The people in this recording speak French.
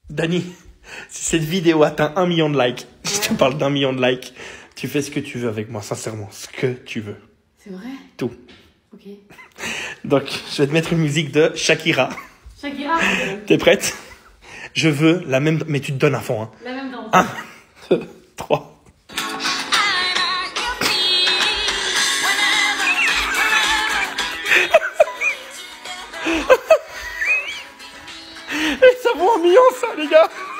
Dani, si cette vidéo atteint 1 million de likes, je te parle d'1 million de likes, tu fais ce que tu veux avec moi, sincèrement, ce que tu veux. C'est vrai? Tout. Ok. Donc, je vais te mettre une musique de Shakira. Shakira? T'es prête? Je veux la même... Mais tu te donnes à fond, hein. La même danse. 1, 2, 3. Ça vaut 1 million, ça, les gars.